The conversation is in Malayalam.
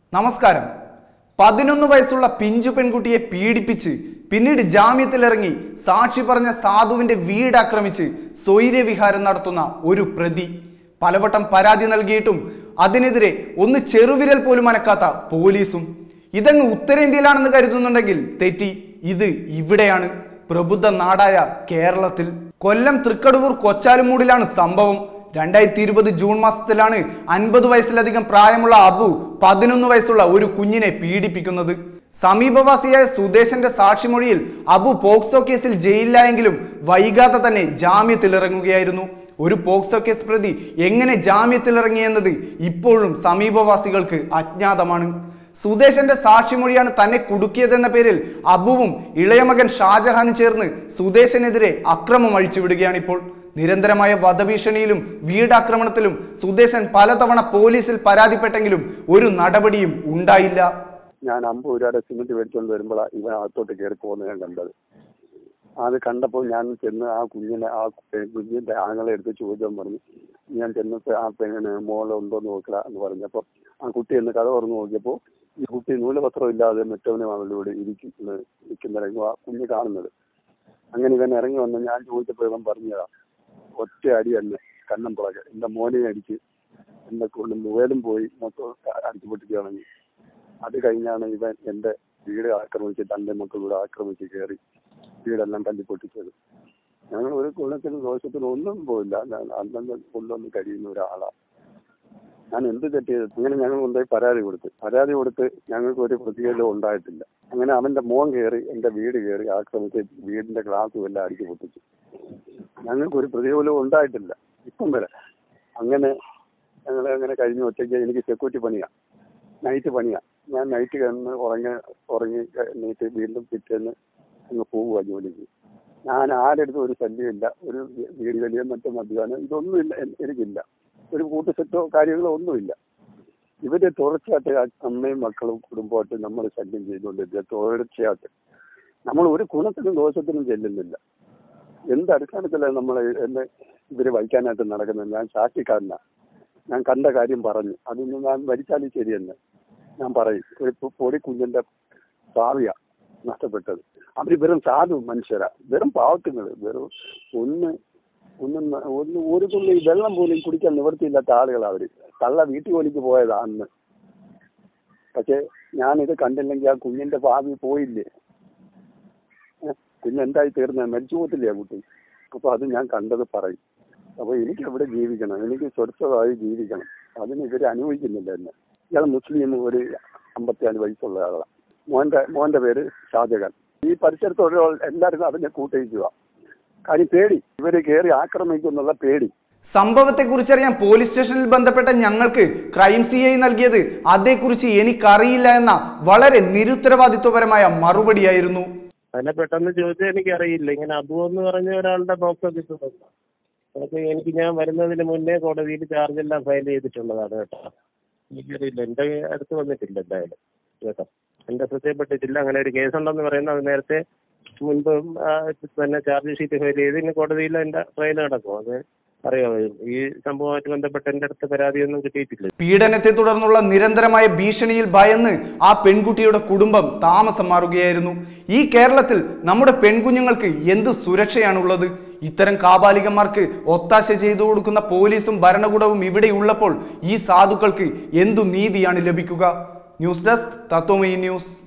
നമസ്കാരം. 11 വയസ്സുള്ള പിഞ്ചു പെൺകുട്ടിയെ പീഡിപ്പിച്ച് പിന്നീട് ജാമ്യത്തിലിറങ്ങി സാക്ഷി പറഞ്ഞ സാധുവിന്റെ വീട് ആക്രമിച്ച് സ്വൈര്യവിഹാരം നടത്തുന്ന ഒരു പ്രതി. പലവട്ടം പരാതി നൽകിയിട്ടും അതിനെതിരെ ഒന്ന് ചെറുവിരൽ പോലും അനക്കാത്ത പോലീസും. ഇതങ്ങ് ഉത്തരേന്ത്യയിലാണെന്ന് കരുതുന്നുണ്ടെങ്കിൽ തെറ്റി. ഇത് ഇവിടെയാണ്, പ്രബുദ്ധ നാടായ കേരളത്തിൽ. കൊല്ലം തൃക്കടവൂർ കൊച്ചാലുമൂടിലാണ് സംഭവം. 2020 ജൂൺ മാസത്തിലാണ് 50 വയസ്സിലധികം പ്രായമുള്ള അബു 11 വയസ്സുള്ള ഒരു കുഞ്ഞിനെ പീഡിപ്പിക്കുന്നത്. സമീപവാസിയായ സുദേശന്റെ സാക്ഷിമൊഴിയിൽ അബു പോക്സോ കേസിൽ ജയിലിലായെങ്കിലും വൈകാതെ തന്നെ ജാമ്യത്തിലിറങ്ങുകയായിരുന്നു. ഒരു പോക്സോ കേസ് പ്രതി എങ്ങനെ ജാമ്യത്തിലിറങ്ങിയെന്നത് ഇപ്പോഴും സമീപവാസികൾക്ക് അജ്ഞാതമാണ്. സുദേശന്റെ സാക്ഷിമൊഴിയാണ് തന്നെ കുടുക്കിയതെന്ന പേരിൽ അബുവും ഇളയമകൻ ഷാജഹാനും ചേർന്ന് സുദേശനെതിരെ അക്രമം അഴിച്ചുവിടുകയാണിപ്പോൾ. നിരന്തരമായ വധഭീഷണിയിലും വീടാക്രമണത്തിലും സുദേശൻ പലതവണ പോലീസിൽ പരാതിപ്പെട്ടെങ്കിലും ഒരു നടപടിയും ഉണ്ടായില്ല. ഞാൻ 50 രൂപയുടെ സിമെന്റ് മേടിച്ചുകൊണ്ട് വരുമ്പോഴാണ് ഇവൻ അകത്തോട്ട് കയറി പോകുന്നത് ഞാൻ കണ്ടത്. അത് കണ്ടപ്പോൾ ഞാൻ ചെന്ന് ആ കുഞ്ഞിന്റെ ആങ്ങളെ എടുത്ത് ചോദിക്കാൻ പറഞ്ഞു. ഞാൻ ചെന്നിട്ട് ആ പെണ്ണിന് മോളുണ്ടോന്ന് നോക്കുക എന്ന് പറഞ്ഞപ്പോൾ ആ കുട്ടി എന്ന് കഥ തുറന്ന് നോക്കിയപ്പോൾ ഈ കുട്ടി നൂലപത്രം ഇല്ലാതെ മറ്റവനും അവളിലൂടെ ഇരിക്കുന്ന ആ കുഞ്ഞ് കാണുന്നത്. അങ്ങനെ ഇവൻ ഇറങ്ങി വന്ന് ഞാൻ ചോദിച്ചപ്പോൾ ഇവൻ പറഞ്ഞതാ, ഒറ്റ അടി തന്നെ കണ്ണം പുറകെ എന്റെ മോനെ അടിച്ച് എന്നെ കൊണ്ട് മുവേലും പോയി മൊത്തം അടിച്ചു പൊട്ടിക്കുകയാണെങ്കിൽ. അത് കഴിഞ്ഞാണ് ഇവൻ എന്റെ വീട് ആക്രമിച്ച് തന്റെ മക്കളോട് ആക്രമിച്ച് കയറി വീടെല്ലാം തല്ലിപ്പൊട്ടിച്ചത്. ഞങ്ങൾ ഒരു കുളത്തിനും ദോഷത്തിനും ഒന്നും പോയില്ല. അന്നന്ന് കൊണ്ടൊന്നും കഴിയുന്ന ഒരാളാണ്. ഞാൻ എന്ത് തെറ്റിയത്? അങ്ങനെ ഞങ്ങൾ കൊണ്ടുപോയി പരാതി കൊടുത്ത് ഞങ്ങൾക്ക് ഒരു പ്രതികരണം ഉണ്ടായിട്ടില്ല. അങ്ങനെ അവന്റെ മോൻ കയറി എന്റെ വീട് കയറി ആക്രമിച്ച് വീടിന്റെ ഗ്ലാസും എല്ലാം അടിച്ചു പൊട്ടിച്ചു. ഞങ്ങൾക്കൊരു പ്രതികൂലവും ഉണ്ടായിട്ടില്ല ഇപ്പം വരെ. അങ്ങനെ ഞങ്ങളെ അങ്ങനെ കഴിഞ്ഞു. ഒറ്റയ്ക്ക് എനിക്ക് സെക്യൂരിറ്റി പണിയാ, നൈറ്റ് പണിയാ. ഞാൻ നൈറ്റ് കിടന്ന് ഉറങ്ങി നീറ്റ് വീണ്ടും പിറ്റേന്ന് അങ്ങ് പോവുക ജോലിക്ക്. ഞാൻ ആരെടുത്തും ഒരു ശല്യമില്ല, ഒരു വീട് വലിയ മറ്റു മദ്യപാനം ഇതൊന്നുമില്ല എനിക്കില്ല. ഒരു കൂട്ടുസെറ്റോ കാര്യങ്ങളോ ഒന്നുമില്ല. ഇവര് തുടർച്ചയായിട്ട് അമ്മയും മക്കളും കുടുംബമായിട്ട് നമ്മൾ ശല്യം ചെയ്തുകൊണ്ടിരിക്കുക. തുടർച്ചയായിട്ട് നമ്മൾ ഒരു ഗുണത്തിനും ദോഷത്തിനും ചെല്ലുന്നില്ല. എന്ത് അടിസ്ഥാനത്തിലാണ് നമ്മൾ എന്നെ ഇവര് വഹിക്കാനായിട്ട് നടക്കുന്നത്? ഞാൻ സാക്ഷിക്കാരനാ. ഞാൻ കണ്ട കാര്യം പറഞ്ഞു. അതൊന്നും ഞാൻ ഭരിച്ചാലും ശരിയെന്ന് ഞാൻ പറയും. ഒരു പൊടി കുഞ്ഞിന്റെ ഭാവിയാ നഷ്ടപ്പെട്ടത്. അവര് വെറും സാധു മനുഷ്യരാ, വെറും പാവത്തുങ്ങൾ, വെറും ഒരു തുള്ളി വെള്ളം പോലും കുടിക്കാൻ നിവൃത്തിയില്ലാത്ത ആളുകളാണ് അവര്. തള്ള വീട്ടു ജോലിക്ക് പോയതാ അന്ന്. പക്ഷെ ഞാനിത് കണ്ടില്ലെങ്കിൽ ആ കുഞ്ഞിന്റെ ഭാവി പോയില്ലേ? കുഞ്ഞെന്തായി തീർന്നത്? മരിച്ചു പോകത്തില്ലേ ആ കുട്ടി? അപ്പൊ അത് ഞാൻ കണ്ടത് പറയും. അപ്പൊ എനിക്ക് അവിടെ ജീവിക്കണം, എനിക്ക് സ്വസ്ഥമായി ജീവിക്കണം. അതിന് ഇവര് അനുഭവിക്കുന്നില്ല എന്നെ. ഇയാൾ മുസ്ലിം, ഒരു 54 വയസ്സുള്ള ആളാണ്. മോന്റെ പേര് ഷാജഹാൻ. ഈ പരിസരത്തോടെ എല്ലാവരും അതിനെ കൂട്ടിക്കുക. കാര്യം പേടി, ഇവര് കയറി ആക്രമിക്കുന്നുള്ള പേടി. സംഭവത്തെ കുറിച്ചറിയാൻ പോലീസ് സ്റ്റേഷനിൽ ബന്ധപ്പെട്ട ഞങ്ങൾക്ക് ക്രൈം CI നൽകിയത് അതേക്കുറിച്ച് എനിക്കറിയില്ല എന്ന വളരെ നിരുത്തരവാദിത്വപരമായ മറുപടിയായിരുന്നു. അതിനെ പെട്ടെന്ന് ചോദിച്ചാൽ എനിക്കറിയില്ല. ഇങ്ങനെ അബു എന്ന് പറഞ്ഞ ഒരാളുടെ ബോക്സ് കിട്ടുന്നുണ്ട്. അതൊക്കെ ഞാൻ വരുന്നതിന് മുന്നേ കോടതിയിൽ ചാർജെല്ലാം ഫയൽ ചെയ്തിട്ടുള്ളതാണ് കേട്ടോ. എനിക്കറിയില്ല, എന്റെ അടുത്ത് വന്നിട്ടില്ല എന്തായാലും കേട്ടോ. എന്റെ ശ്രദ്ധയിൽപ്പെട്ടിട്ടില്ല. അങ്ങനെ ഒരു കേസുണ്ടെന്ന് പറയുന്നത് അത് നേരത്തെ മുൻപ് തന്നെ ചാർജ് ഷീറ്റ് ഫയൽ ചെയ്ത് ഇന്ന് കോടതിയിൽ എന്റെ ട്രയൽ നടക്കും. അത് അറിയാമോ? ഈ സംഭവമായിട്ട് ബന്ധപ്പെട്ട് എന്റെ അടുത്ത് പരാതിയൊന്നും കിട്ടിയിട്ടില്ല. പീഡനത്തെ തുടർന്നുള്ള നിരന്തരമായ ഭീഷണിയിൽ ഭയന്ന് ആ പെൺകുട്ടിയുടെ കുടുംബം താമസം മാറുകയായിരുന്നു. ഈ കേരളത്തിൽ നമ്മുടെ പെൺകുഞ്ഞുങ്ങൾക്ക് എന്ത് സുരക്ഷയാണുള്ളത്? ഇത്തരം കാബാലികന്മാർക്ക് ഒത്താശ ചെയ്തു കൊടുക്കുന്ന പോലീസും ഭരണകൂടവും ഇവിടെ ഉള്ളപ്പോൾ ഈ സാധുക്കൾക്ക് എന്തു നീതിയാണ് ലഭിക്കുക? News desk Tatwamayi news.